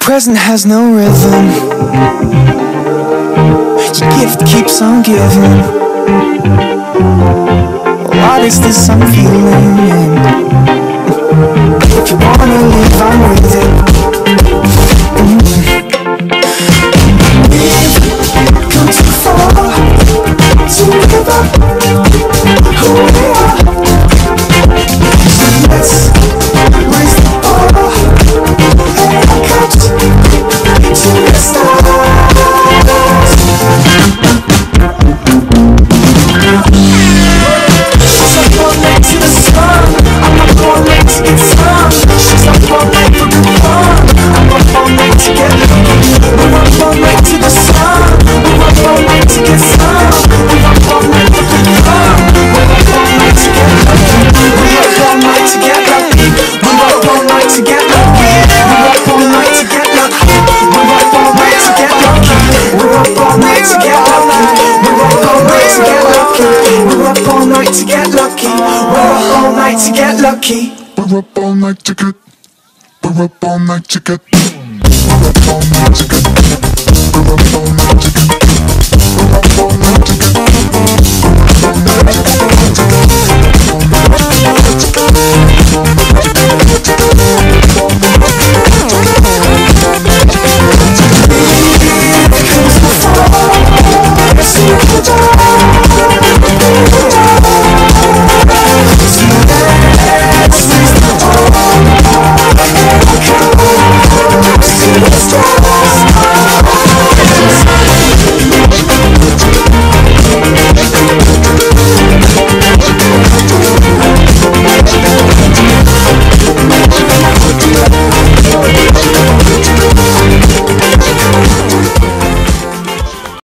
present has no rhythm. Your gift keeps on giving. What is this I'm feeling? If you wanna live, I'm with it. We've come too far to give up who we are. So let's raise the bar and our cups to the stars. She's up all night to the sun. I'm up all night to get some. She's up all night for good fun. I'm up all night to get lucky. We're up all night to the sun. We're up all night to get some. We're up all night for good fun. We're up all night to get lucky. We're up all night to get lucky. We're up all night to get lucky. We're up all night to get lucky. We're up all night to get lucky. We're up all night to get lucky. We're up all night to get lucky. We're up all night to get lucky. We're up all night to get lucky. We're up all night to get. We're up all night to get. We're up all night to get. We're up all night to get. We're up all night to get. We're up all night to get.